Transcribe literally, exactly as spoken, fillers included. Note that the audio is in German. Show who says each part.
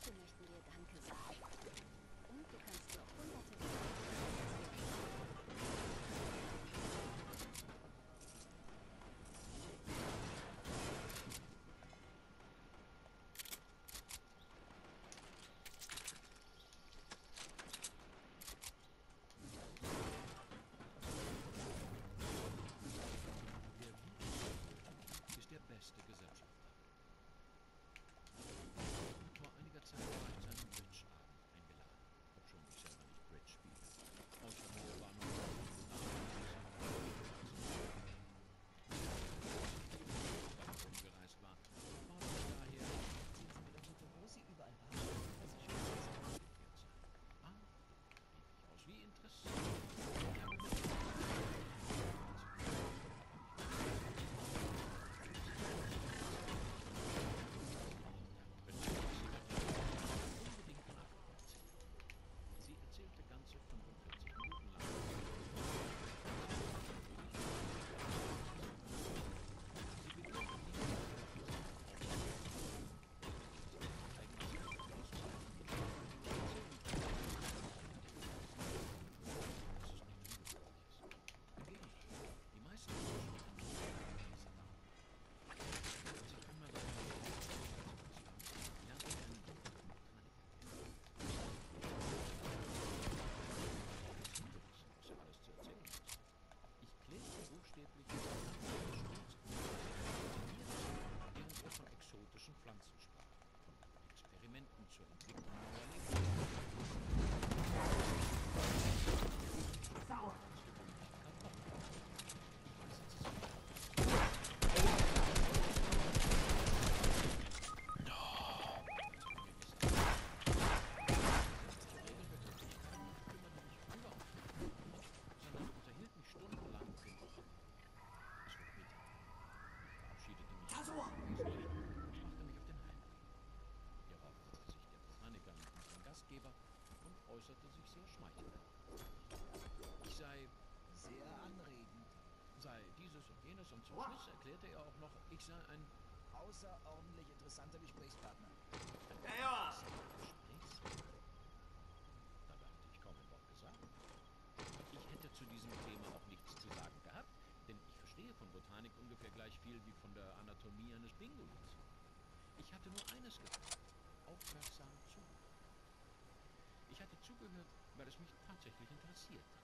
Speaker 1: Gäste möchten dir Danke sagen. Und du kannst dir hunderte
Speaker 2: ist der beste Gesellschafter. Vor einiger Zeit war ich zu einem Bridge-Abend eingeladen, obschon ich selber nicht Bridge spiele. Außer mir war noch umgereist war, war ich daher
Speaker 3: Wo sie überall waren, was ich schon
Speaker 2: umgekehrt sein. Ah, rief ich aus, wie interessant. Ich habe mit unbedingt nacherzählen. Sie erzählte ganze fünfundvierzig Minuten lang. Sie begann nie die meisten Menschen als ich einmal bei einer lernte ich einen Botaniker was er alles zu erzählen hat. Ich klärte buchstäblich während er von exotischen Pflanzen sprach, von Experimenten zur Entwicklung neuer Lebensmittel. Sauer! Sondern unterhielt mich stundenlang mit dem Botaniker. Es wurde Mittag. Ich verabschiedete mich herzlich und machte mich auf den Heimweg. Hierauf wandte sich der Botaniker an unseren Gastgeber und äußerte sich sehr schmeichelhaft. Ich sei,
Speaker 3: sehr anregend.
Speaker 2: sei dieses und jenes und zum Schluss erklärte er auch noch, ich sei ein
Speaker 3: Außerordentlich interessanter Gesprächspartner.
Speaker 2: Ja, ja. Gesprächspartner. Dabei hatte ich kaum ein Wort gesagt. Ich hätte zu diesem Thema auch nichts zu sagen gehabt, denn ich verstehe von Botanik ungefähr gleich viel wie von der Anatomie eines Pinguins. Ich hatte nur eines getan: aufmerksam zugehört. Ich hatte zugehört, weil es mich tatsächlich interessierte.